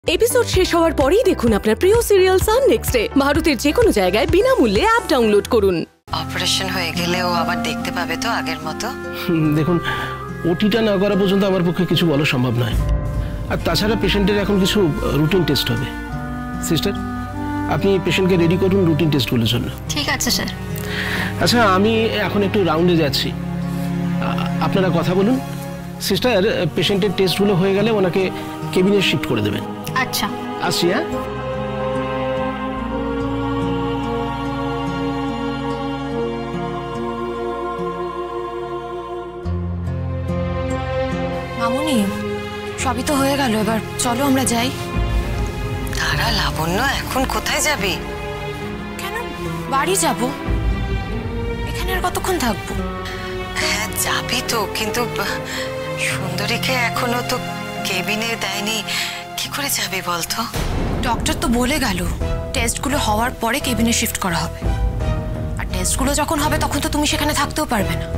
Episode শেষ হওয়ার পরেই দেখুন আপনার প্রিয় সিরিয়াল সান নেক্সট ডে ভারতের যে কোনো জায়গায় বিনামূল্যে অ্যাপ ডাউনলোড করুন। অপারেশন হয়ে গেলেও আবার দেখতে পাবে তো আগের মতো? দেখুন, ওটিটা না করা পর্যন্ত আমার পক্ষে কিছু বলা সম্ভব নয়। আর তাছাড়া পেশেন্টের এখন কিছু রুটিন টেস্ট হবে। সিস্টার, আপনি পেশেন্টকে রেডি করুন রুটিন টেস্টগুলোর জন্য। ঠিক আছে স্যার। আচ্ছা, আমি এখন একটু রাউন্ডে যাচ্ছি, আপনারা কথা বলুন। সিস্টার, পেশেন্টের টেস্টগুলো হয়ে গেলে ওনাকে কেবিনে শিফট করে দেবেন। আচ্ছা, আসছি। হ্যাঁ, মামুনি সবই তো হয়ে গেল, এবার চলো আমরা যাই। তারা লাবণ্য, এখন কোথায় যাবি? কেন, বাড়ি যাব। এখানে আর কতক্ষণ থাকবো? হ্যাঁ যাবি তো, কিন্তু সুন্দরীকে এখনো তো কেবিনে দেয়নি, কি করে যাবি বলতো? ডক্টর তো বলে গেল টেস্টগুলো হওয়ার পরে কেবিনে শিফট করা হবে। আর টেস্টগুলো যখন হবে তখন তো তুমি সেখানে থাকতেও পারবে না।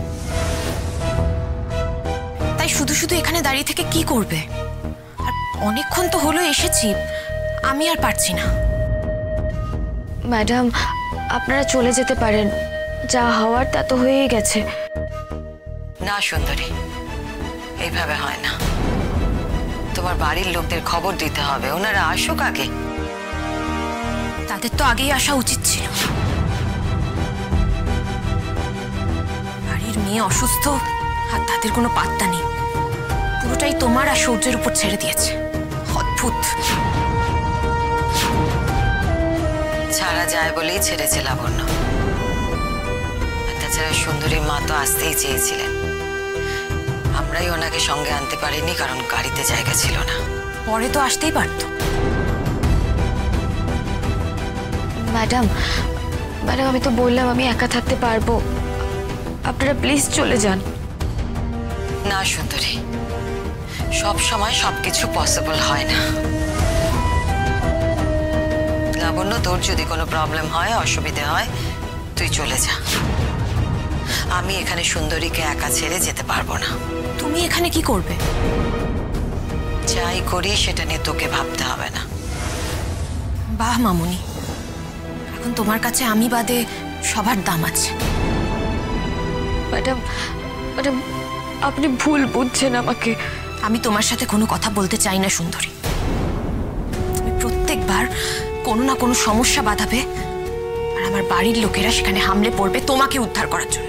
তাই শুধু শুধু এখানে দাঁড়িয়ে থেকে কি করবে? আর অনেকক্ষণ তো হলো এসেছি, আমি আর পারছি না। ম্যাডাম, আপনারা চলে যেতে পারেন, যা হওয়ার তা তো হয়েই গেছে। না সুন্দরী, এইভাবে হয় না। তোমার বাড়ির লোকদের খবর দিতে হবে, ওনারা আসুক আগে। তাদের তো আগেই আসা উচিত ছিল। বাড়ির মেয়ে অসুস্থ আর তাদের কোনো পাত্তা নেই। পুরোটাই তোমার আর সূর্যের উপর ছেড়ে দিয়েছে। অদ্ভুত। ছাড়া যায় বলেই ছেড়েছে লাবণ্য। তাছাড়া সুন্দরীর মা তো আসতেই চেয়েছিলেন, আমরাই ওনাকে সঙ্গে আনতে পারিনি কারণ গাড়িতে জায়গা ছিল না। পরে তো আসতেই পারত। ম্যাডাম, আমি তো বললাম আমি একা থাকতে পারবো, আপনারা প্লিজ চলে যান। না সুন্দরী, সব সময় সবকিছু পসিবল হয় না। লাবণ্য, তোর যদি কোনো প্রবলেম হয়, অসুবিধে হয়, তুই চলে যা। আমি এখানে সুন্দরীকে একা ছেড়ে যেতে পারবো না। তুমি এখানে কি করবে? যাই করি সেটা নিয়ে তোকে ভাবতে হবে না। বাহ মামুনি, এখন তোমার কাছে আমি বাদে সবার দাম আছে। ম্যাডাম, আপনি ভুল বুঝছেন আমাকে। আমি তোমার সাথে কোনো কথা বলতে চাই না সুন্দরী। তুমি প্রত্যেকবার কোনো না কোনো সমস্যা বাঁধাবে আর আমার বাড়ির লোকেরা সেখানে হামলে পড়বে তোমাকে উদ্ধার করার জন্য।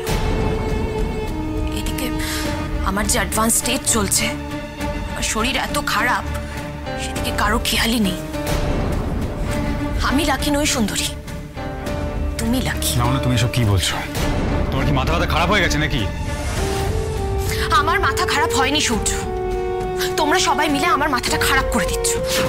এদিকে আমার যে অ্যাডভান্স স্টেজ চলছে, আমার শরীর এত খারাপ, সেদিকে কারো খেয়ালই নেই। আমি লাকি নই সুন্দরী, তুমি লাকি। না, তুমি এসব কি বলছো? তোমার কি মাথা খারাপ হয়ে গেছে নাকি? আমার মাথা খারাপ হয়নি সূর্য, তোমরা সবাই মিলে আমার মাথাটা খারাপ করে দিচ্ছ।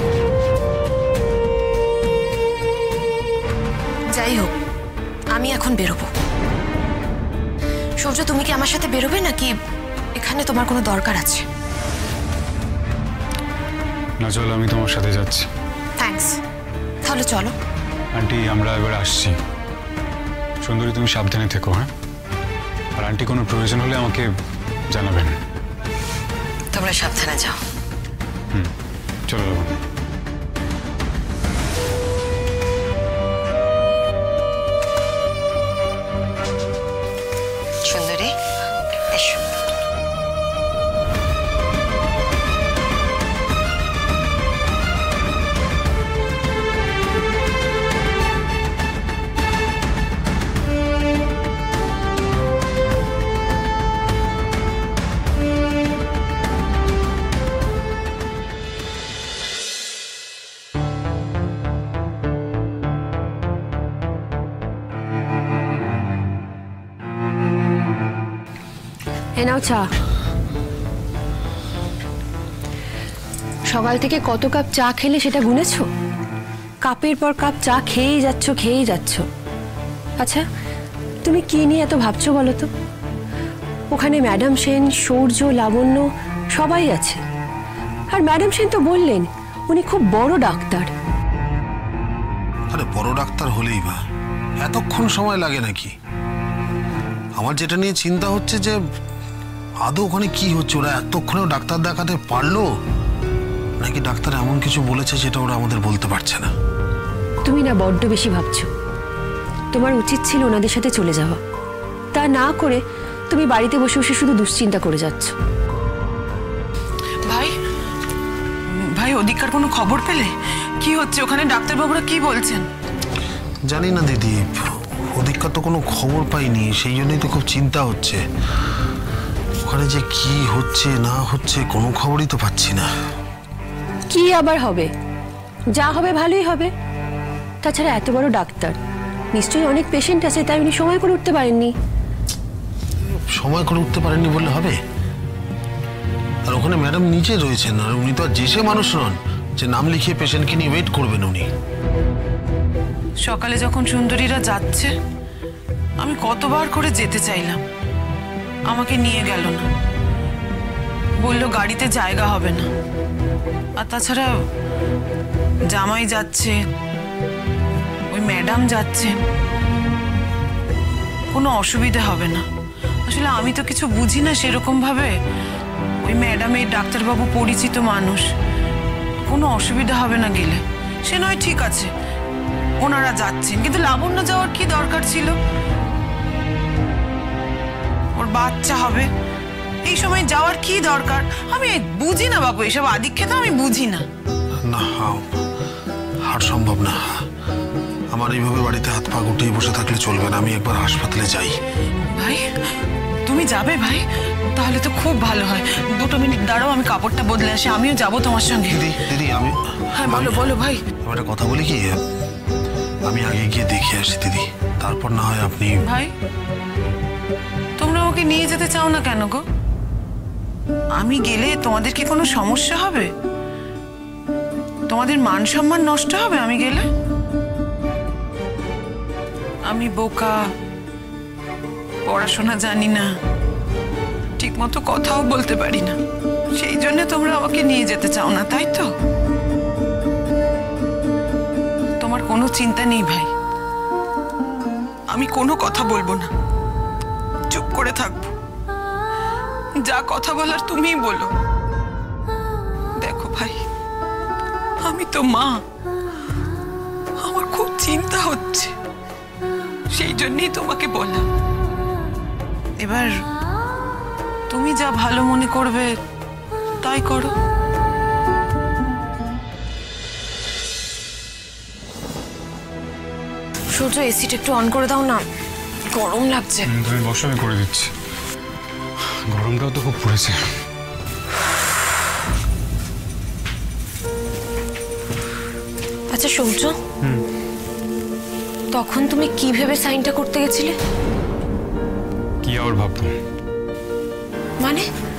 যাই হোক, আমি এখন বেরোবো। সূর্য, তুমি কি আমার সাথে বেরোবে নাকি এখানে তোমার কোনো দরকার আছে? না, চলো, আমি তোমার সাথে যাচ্ছি। থ্যাঙ্কস, তাহলে চলো। আন্টি, আমরা এবার আসছি। সুন্দরী, তুমি সাবধানে থেকো। হ্যাঁ, আর আন্টি কোনো প্রয়োজন হলে আমাকে জানাবেন। তোমরা সাবধানে যাও। চলো। সুন্দরী, এসো। নাও চা। সকাল থেকে কত কাপ চা খেলে সেটা গুনেছো? কাপের পর কাপ চা খেয়েই যাচ্ছ। আচ্ছা, তুমি কি নিয়ে এত ভাবছো বলো তো? ওখানে ম্যাডাম সেন, সূর্য, লাবণ্য সবাই আছে। আর ম্যাডাম সেন তো বললেন উনি খুব বড় ডাক্তার। আরে বড় ডাক্তার হলেই বা এতক্ষণ সময় লাগে নাকি? আমার যেটা নিয়ে চিন্তা হচ্ছে যে আদৌ ওখানে কি হচ্ছে, ওরা এতক্ষণেও ডাক্তার দেখাতে পারলো নাকি ডাক্তার এমন কিছু বলেছে যেটা ওরা আমাদের বলতে পারছে না? তুমি না বড্ড বেশি ভাবছো। তোমার উচিত ছিল ওনাদের সাথে চলে যাওয়া, তা না করে তুমি বাড়িতে বসে বসে শুধু দুশ্চিন্তা করে যাচ্ছ। ভাই ভাই ওদিককার কোনো খবর পেলে? কি হচ্ছে ওখানে? ডাক্তারবাবুরা কি বলছেন? জানি না দিদি, ওদিককার তো কোনো খবর পাইনি, সেই জন্যই তো খুব চিন্তা হচ্ছে। ওখানে যে কি হচ্ছে না হচ্ছে কোনো খবরই তো পাচ্ছি না। কি আবার হবে? যা হবে ভালোই হবে। তাছাড়া এত বড় ডাক্তার, নিশ্চয়ই অনেক পেশেন্ট আছে, তাই উনি সময় করে উঠতে পারেননি। সময় করে উঠতে পারেননি বললে হবে? আর ওখানে ম্যাডাম নিচে রয়েছেন, আর উনি তো আর যে সে মানুষ নন যে নাম লিখিয়ে পেশেন্টকে নিয়ে ওয়েট করবেন। উনি সকালে যখন সুন্দরীরা যাচ্ছে আমি কতবার করে যেতে চাইলাম, আমাকে নিয়ে গেল না, বলল গাড়িতে জায়গা হবে না। আর তাছাড়া জামাই যাচ্ছে, ওই ম্যাডাম যাচ্ছেন, কোনো অসুবিধা হবে না। আসলে আমি তো কিছু বুঝি না সেরকম ভাবে। ওই ম্যাডামের ডাক্তারবাবু পরিচিত মানুষ, কোনো অসুবিধা হবে না গেলে। সে নয় ঠিক আছে, ওনারা যাচ্ছেন, কিন্তু লাবণ্য যাওয়ার কি দরকার ছিল? ওর বাচ্চা হবে, এই সময় যাওয়ার কি দরকার? আমি বুঝি না বাবু, এসব আদিক্ষেতা আমি বুঝি না। না, আর সম্ভব না। আমার এইভাবে বাড়িতে হাত পা গুটিয়ে বসে থাকলে চলবে না। আমি একবার হাসপাতালে যাই। ভাই তুমি যাবে? ভাই তাহলে তো খুব ভালো হয়। 2 মিনিট দাঁড়াও, আমি কাপড়টা বদলে আসি, আমিও যাবো তোমার সঙ্গে। দিদি দিদি আমি হ্যাঁ বলো বলো ভাই। একটা কথা বলি কি, আমি আগে গিয়ে দেখে আসি দিদি, তারপর না হয় আপনি। ভাই তোমরা আমাকে নিয়ে যেতে চাও না কেন গো? আমি গেলে তোমাদের কি কোনো সমস্যা হবে? তোমাদের মান সম্মান নষ্ট হবে আমি গেলে? আমি বোকা, পড়াশোনা জানি না, ঠিক মতো কথাও বলতে পারি না, সেই জন্য তোমরা আমাকে নিয়ে যেতে চাও না, তাই তো? তোমার কোনো চিন্তা নেই ভাই, আমি কোনো কথা বলবো না, চুপ করে থাকবো। যা কথা বলার তুমিই বলো। দেখো ভাই, আমি তো মা, আমার খুব চিন্তা হচ্ছে, সেই জন্যই তোমাকে বলা। এবার তুমি যা ভালো মনে করবে তাই করো। সূর্য, এসিটা একটু অন করে দাও না, গরম লাগছে। তুমি বসো, আমি করে দিচ্ছি। গরমটাও তো খুব পড়েছে। আচ্ছা সূর্য, তখন তুমি কি ভেবে সাইনটা করতে গেছিলে? কি আর ভাববো? মানে